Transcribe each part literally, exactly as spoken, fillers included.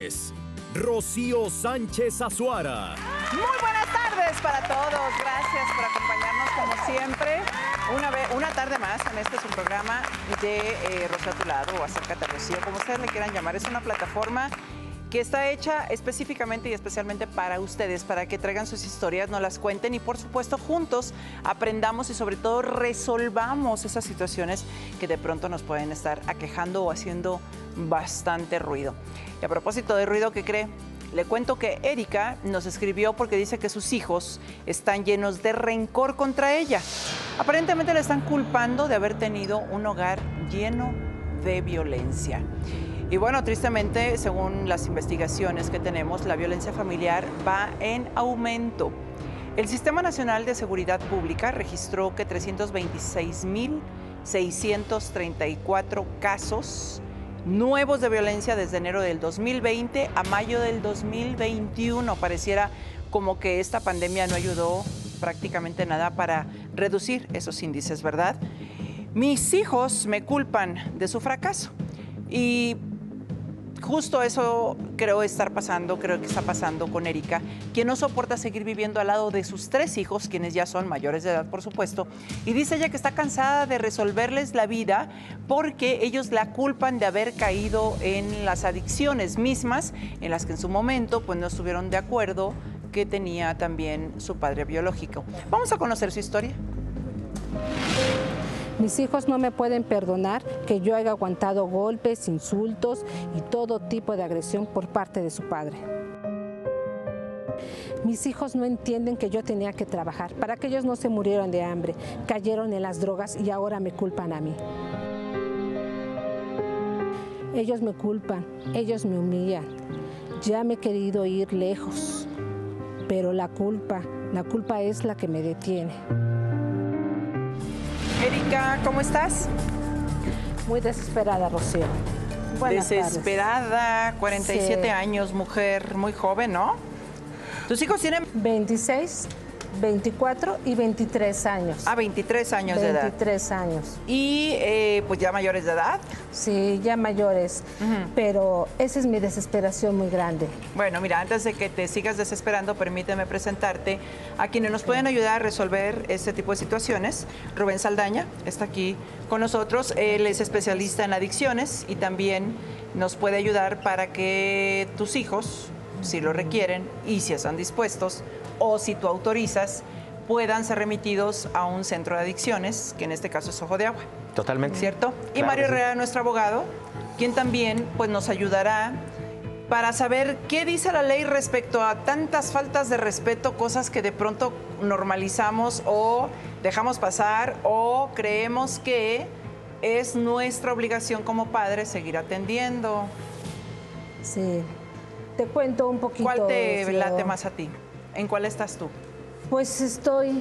Rocío Sánchez Azuara. Muy buenas tardes para todos. Gracias por acompañarnos como siempre. Una, vez, una tarde más en este su programa de eh, Rocío a tu lado o Acércate a Rocío, como ustedes le quieran llamar. Es una plataforma que está hecha específicamente y especialmente para ustedes, para que traigan sus historias, nos las cuenten y por supuesto juntos aprendamos y sobre todo resolvamos esas situaciones que de pronto nos pueden estar aquejando o haciendo bastante ruido. Y a propósito de ruido, ¿qué cree? Le cuento que Erika nos escribió porque dice que sus hijos están llenos de rencor contra ella. Aparentemente le están culpando de haber tenido un hogar lleno de violencia. Y bueno, tristemente, según las investigaciones que tenemos, la violencia familiar va en aumento. El Sistema Nacional de Seguridad Pública registró que trescientos veintiséis mil seiscientos treinta y cuatro casos nuevos de violencia desde enero del dos mil veinte a mayo del dos mil veintiuno. Pareciera como que esta pandemia no ayudó prácticamente nada para reducir esos índices, ¿verdad? Mis hijos me culpan de su fracaso y justo eso creo estar pasando, creo que está pasando con Erika, quien no soporta seguir viviendo al lado de sus tres hijos, quienes ya son mayores de edad, por supuesto, y dice ella que está cansada de resolverles la vida porque ellos la culpan de haber caído en las adicciones mismas en las que en su momento pues no estuvieron de acuerdo que tenía también su padre biológico. Vamos a conocer su historia. Mis hijos no me pueden perdonar que yo haya aguantado golpes, insultos y todo tipo de agresión por parte de su padre. Mis hijos no entienden que yo tenía que trabajar para que ellos no se murieran de hambre, cayeron en las drogas y ahora me culpan a mí. Ellos me culpan, ellos me humillan. Ya me he querido ir lejos, pero la culpa, la culpa es la que me detiene. Erika, ¿cómo estás? Muy desesperada, Rocío. Buenas Desesperada, tardes. cuarenta y siete Sí. años, mujer muy joven, ¿no? ¿Tus hijos tienen? veintiséis, veinticuatro y veintitrés años. Ah, veintitrés años de edad. veintitrés años. Y eh, pues ya mayores de edad. Sí, ya mayores, Ujú. pero esa es mi desesperación muy grande. Bueno, mira, antes de que te sigas desesperando, permíteme presentarte a quienes nos pueden ayudar a resolver este tipo de situaciones. Rubén Saldaña está aquí con nosotros. Él es especialista en adicciones y también nos puede ayudar para que tus hijos, si lo requieren y si están dispuestos, o si tú autorizas, puedan ser remitidos a un centro de adicciones, que en este caso es Ojo de Agua. Totalmente. ¿Cierto? Y Claro Mario que sí. Herrera, nuestro abogado, quien también pues, nos ayudará para saber qué dice la ley respecto a tantas faltas de respeto, cosas que de pronto normalizamos o dejamos pasar o creemos que es nuestra obligación como padres seguir atendiendo. Sí. Te cuento un poquito. ¿Cuál te Rocío. late más a ti? ¿En cuál estás tú? Pues estoy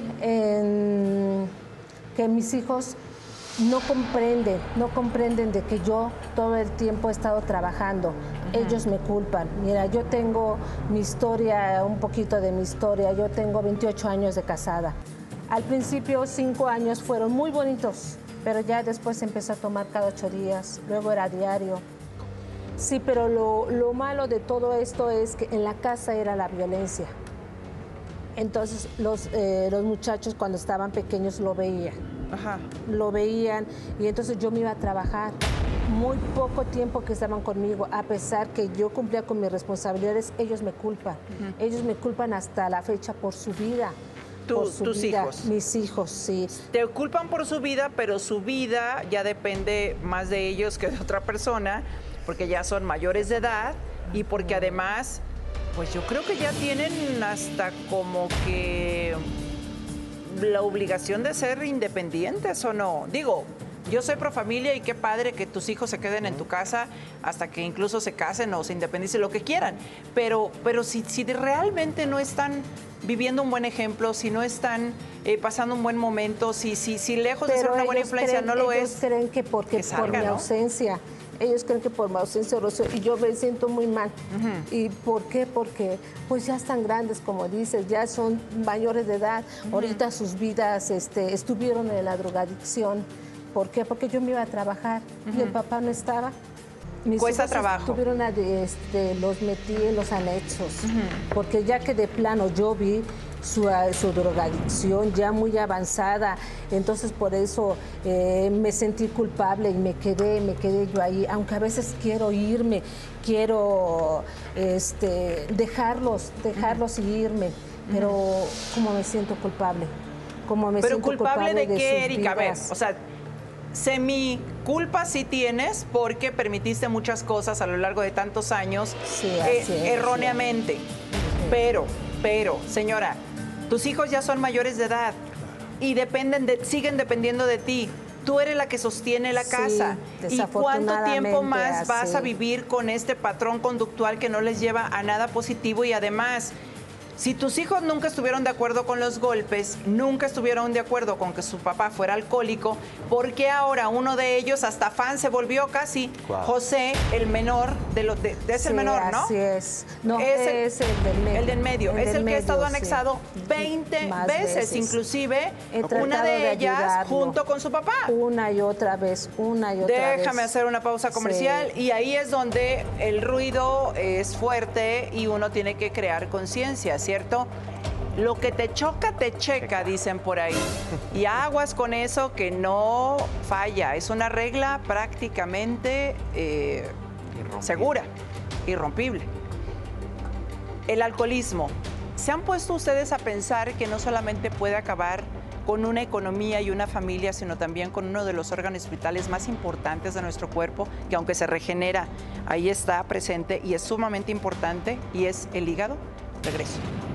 en que mis hijos no comprenden, no comprenden de que yo todo el tiempo he estado trabajando. Uh-huh. Ellos me culpan. Mira, yo tengo mi historia, un poquito de mi historia. Yo tengo veintiocho años de casada. Al principio, cinco años fueron muy bonitos, pero ya después empezó a tomar cada ocho días, luego era diario. Sí, pero lo, lo malo de todo esto es que en la casa era la violencia. Entonces los, eh, los muchachos cuando estaban pequeños lo veían. Ajá. Lo veían y entonces yo me iba a trabajar. Muy poco tiempo que estaban conmigo, a pesar que yo cumplía con mis responsabilidades, ellos me culpan. Uh-huh. Ellos me culpan hasta la fecha por su vida. ¿Tú, por su tus vida. hijos? Mis hijos, sí. Te culpan por su vida, pero su vida ya depende más de ellos que de otra persona, porque ya son mayores de edad y porque además, pues yo creo que ya tienen hasta como que la obligación de ser independientes, ¿o no? Digo, yo soy pro familia y qué padre que tus hijos se queden en tu casa hasta que incluso se casen o se independicen, lo que quieran. Pero, pero si, si realmente no están viviendo un buen ejemplo, si no están eh, pasando un buen momento, si, si, si lejos pero de ser una buena influencia creen, no lo ellos es. creen que porque que salga, por mi ¿no? ausencia, ellos creen que por mi ausencia, Rocío, y yo me siento muy mal. Uh-huh. ¿Y por qué? Porque pues ya están grandes, como dices, ya son mayores de edad. Uh-huh. Ahorita sus vidas este, estuvieron en la drogadicción. ¿Por qué? Porque yo me iba a trabajar uh-huh. y el papá no estaba. Mis Cuesta hijos trabajo. Tuvieron a, este, los metí en los anexos, uh-huh. porque ya que de plano yo vi su, su drogadicción ya muy avanzada, entonces por eso eh, me sentí culpable y me quedé, me quedé yo ahí, aunque a veces quiero irme, quiero este, dejarlos, dejarlos uh-huh. y irme, pero uh-huh. como me siento culpable, como me pero siento culpable, culpable de, de qué, Erika, a ver, o sea, semi culpa sí tienes porque permitiste muchas cosas a lo largo de tantos años sí, eh, es, erróneamente. Sí. Pero, pero, señora, tus hijos ya son mayores de edad y dependen de, siguen dependiendo de ti. Tú eres la que sostiene la casa. Sí, ¿Y cuánto tiempo más así. vas a vivir con este patrón conductual que no les lleva a nada positivo? Y además, si tus hijos nunca estuvieron de acuerdo con los golpes, nunca estuvieron de acuerdo con que su papá fuera alcohólico, ¿por qué ahora uno de ellos hasta fan se volvió casi? Wow. José, el menor, de los de, de es sí, el menor, ¿no? Así es. No, es el, es el del medio. El del medio. El es del el que medio, ha estado sí. anexado veinte veces, veces, inclusive una de, de ellas ayudarlo. junto con su papá. Una y otra vez, una y otra Déjame vez. Déjame hacer una pausa comercial sí. y ahí es donde el ruido es fuerte y uno tiene que crear conciencia, ¿cierto? Lo que te choca, te checa, dicen por ahí. Y aguas con eso que no falla. Es una regla prácticamente eh, segura, irrompible. El alcoholismo. ¿Se han puesto ustedes a pensar que no solamente puede acabar con una economía y una familia, sino también con uno de los órganos vitales más importantes de nuestro cuerpo, que aunque se regenera, ahí está presente y es sumamente importante, y es el hígado? Regreso.